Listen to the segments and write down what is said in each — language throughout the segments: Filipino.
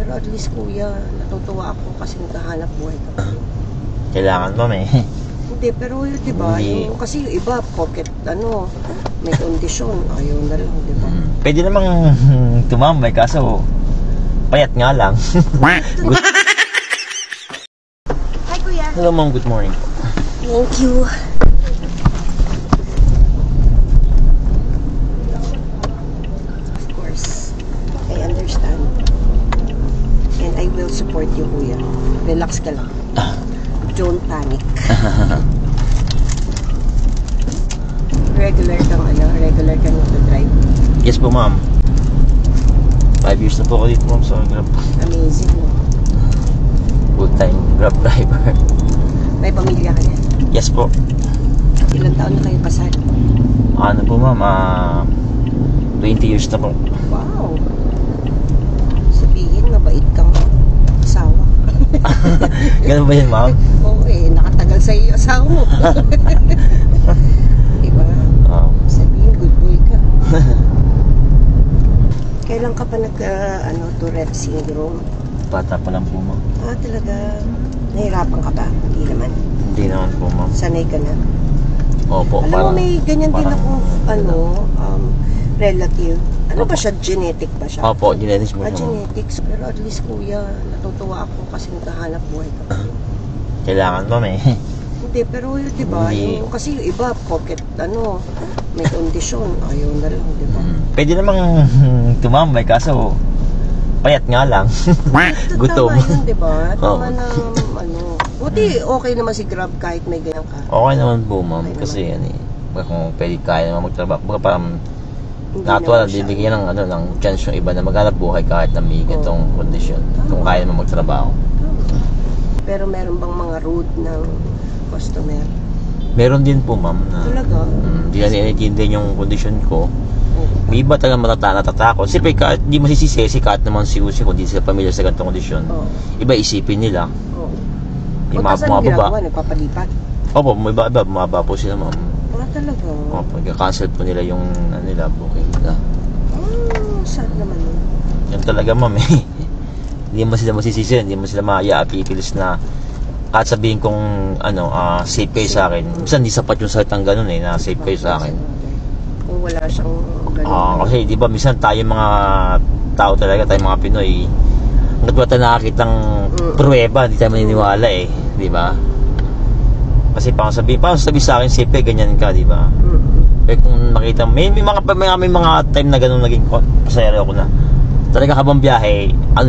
Pero at least kuya, natutuwa ako kasi naghahanap buhay ka. Kailangan ba may? Hindi, pero yun, diba? Hindi. Yung, kasi yung iba, pocket, may kondisyon. Ayaw na lang, diba? Pwede namang tumambay, kaso payat nga lang. Hi, kuya. Hello, ma'am. Good morning. Thank you. Of course, I understand. And I will support you, kuya. Relax ka lang. Don't panic. Regular kang nag-drive. Yes po, ma'am. 5 years na po ako dito, ma'am, sa Grab. Amazing. Full-time Grab driver. May pamilya ka na? Yes po. Ilang taon na kayo kasal? Ano po, ma'am? 20 years na po. Wow. Sabihin, mabait kang asawa. Ganun ba yun, ma'am? Oo nakatagal sa iyo asawa mo. Diba? Sabihin, good boy ka. Kailan ka pa Tourette syndrome? Bata pa lang po, ma'am. Talaga. Nahirapan ka ba? Hindi naman. Hindi naman po, ma'am. Sanay ka na. Opo, Alam mo, may ganyan din parang, ako, relative. Ano ba siya? Genetic ba siya? Opo, genetics mo siya, ma'am. Genetics. Pero at least, kuya, natutuwa ako kasi naghahanap buhay ka. Kailangan ba may? Hindi, pero yun, diba? Hindi. Kasi yung iba, pocket, may kondisyon. Ayaw na lang, diba? Pwede namang tumambay, kaso payat nga lang. Gutom. Tama yun, diba? Oo. Tama na, buti okay naman si Grab kahit may ganyan ka. Okay naman po, ma'am. Okay Kasi kung pwede kaya naman magtrabaho. Baka parang Hindi natural, naman siya. bibigyan ng chance yung iba na maghanap buhay kahit na may ganitong kondisyon. Kung kaya naman magtrabaho. Pero meron bang mga rude ng customer? Meron din po, ma'am, na Talaga? hindi na ninitindihan yung kondisyon ko. Oo. May iba talaga natatakot. Siyempre, kahit hindi masisisi, kahit naman si Uzi, kung hindi sila pamilya sa ganitong kondisyon. Oo. Iba isipin nila. Oo. Yung Tapos anong ginagawa? Nagpapalipat? Opo, may iba, bumaba po sila, ma'am. Talaga? Opo, cancel po nila yung nila, booking nila. Sad naman yun. Yan talaga, ma'am, eh. Hindi mo sila masisisi, hindi mo sila maiaapipilis na kahit sabihin kong safe kayo sa akin. Minsan hindi sapat yung salitang ganun na safe kayo sa akin. Kung wala siyang ganun. Kasi di ba minsan tayo mga tao talaga, tayo mga Pinoy, hanggat wala tayo nakakitang pruweba, hindi tayo maniniwala di ba? Kasi parang sabi sa akin safe ganyan ka, di ba? Pero kung nakita may mga time na ganun naging pasayero ako na talaga habang biyahe,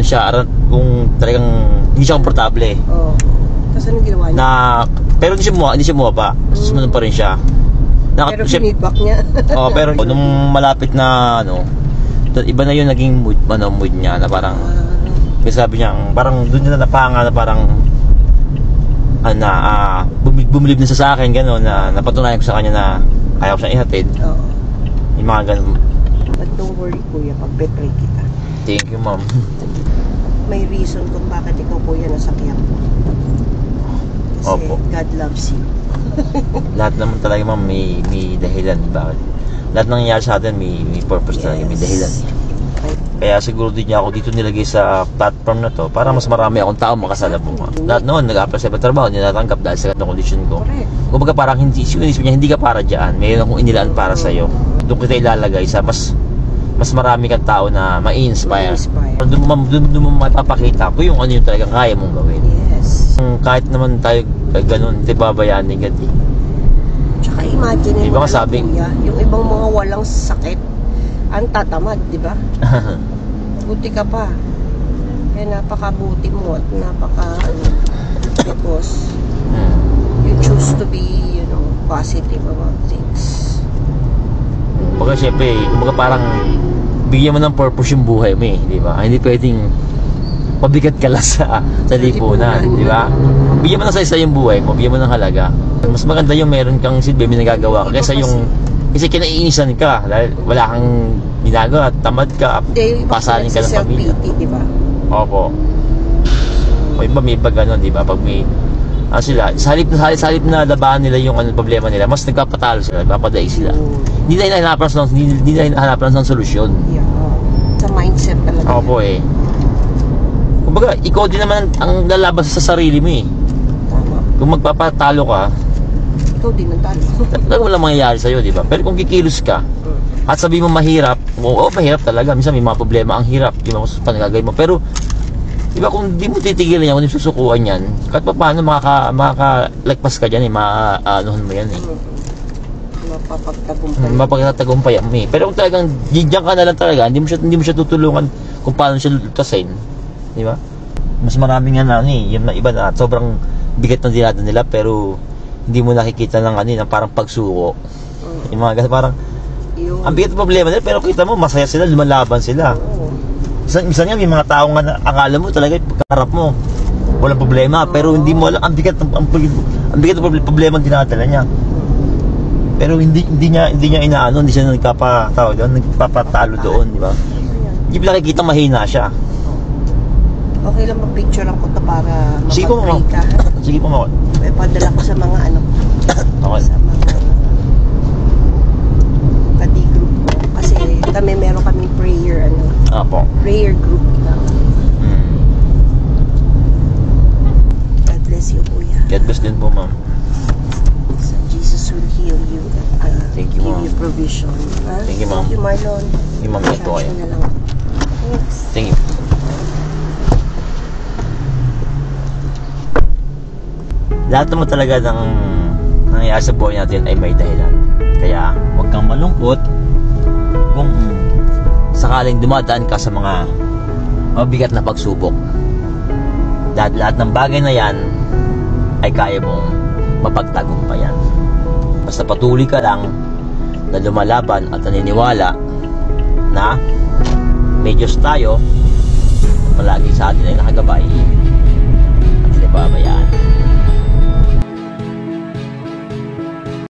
kung talagang hindi siya komportable Oo. Tapos anong ginawa niya? Pero hindi siya bumaba. Sumunod pa rin siya. Pero feedback niya. Pero nung malapit na iba na yung naging mood niya na parang sabi niya, parang doon na napanga na parang bumilib na sa akin gano'n na napatunayan ko sa kanya na kaya ko siyang ihatid. Oo. Yung mga gano'n. But don't worry, kuya, pag-pray kita. Thank you, ma'am. May reason kung bakit ikaw, kuya, nasakyan ko. Kasi Opo. God loves you. Lahat naman talaga, ma'am, may dahilan. Bakit? Lahat ng nangyayari sa atin may purpose talaga, may dahilan. Kaya siguro din niya ako dito nilagay sa platform na to para mas marami akong tao makasalubong. Lahat noon nag-apply sa trabaho, hindi natanggap dahil sa ganitong kondisyon ko. Kumbaga parang hindi ka para dyan, mayroon akong inilaan para sa'yo. Doon kita ilalagay sa mas marami kang tao na ma-inspire. Doon mo mapapakita ko yung yung talagang kaya mong gawin. Yes. Kahit naman tayo ganun, di babayanin ka di. Tsaka imagine Diba sabing kuya, yung ibang mga walang sakit, ang tatamad, di ba? Buti ka pa. Kaya napakabuti mo at because you choose to be, positive about things. Kumbaga syempre, parang bigyan mo ng purpose yung buhay mo di ba? Hindi pwedeng pabigat ka lang sa lipunan, di ba? Bigyan mo ng sa yung buhay mo, bigyan mo ng halaga. Mas maganda yung meron kang silbi, may nagagawa ka kasi kinaiinisan ka dahil wala kang ginagawa, tamad ka, pasalin ka ng pamilya. Di ba? Opo. May iba gano'n, di ba? Pag may sa halip na labahan nila yung problema nila, mas nagpapatalo sila, nagpapadai sila. Hindi na hinahanapan ng solusyon. Yeah. Sa mindset talaga. Opo Kumbaga, ikaw din naman ang lalaban sa sarili mo eh. Tama. Kung magpapatalo ka, Ikaw din ang talo. talaga walang mangyayari sa'yo, di ba? Pero kung kikilos ka, at sabi mo mahirap, oo, mahirap talaga. Minsan may mga problema ang hirap, di ba, kung panagagawin mo. Pero, di ba, kung di mo titigilan yan, kung di mo susukuan yan, kahit pa paano makakalagpas ka dyan eh, maanuhan mo yan eh. Mapapagtagumpay. Mapagtatagumpay mo eh. Pero kung talagang diyan ka na lang talaga, hindi mo siya tutulungan kung paano siya lutasin, di ba? Mas marami nga na yung iba na sobrang bigat ng dinada nila pero hindi mo nakikita ng ng parang pagsuko. Yung mga ganun, parang ang bigat ng problema nila pero kita mo masaya sila, lumalaban sila. Minsan nga may mga tao nga na akala mo talaga pagkaharap mo walang problema pero hindi mo alam ang bigat ng problema ang dinadala niya. Pero hindi niya inaano, hindi siya nagpapatalo doon, di ba? Hindi pala nakikita mahina siya. Okay lang mag-picture ako to para Sige po, ma'am. mapag-pray ka. Sige po, ma'am. Padala ko sa mga Okay. sa mga kadi group ko. Kasi kami meron kaming prayer, prayer group. God bless you, Kuya. God bless din po, ma'am. So Jesus will heal you. Thank you, give ma'am. you provision. Thank you, ma'am. Thank you, Marlon. Yung ma'am, ito kayo. Na lang. Thanks. Thank you. Lahat naman talaga ng nangyayari sa buhay natin ay may dahilan. Kaya huwag kang malungkot kung sakaling dumadaan ka sa mga mabigat na pagsubok. Dahil lahat ng bagay na yan ay kaya mong mapagtagumpayan. Basta patuloy ka lang na lumalaban at naniniwala na may Diyos tayo palagi sa atin ay nakagabay.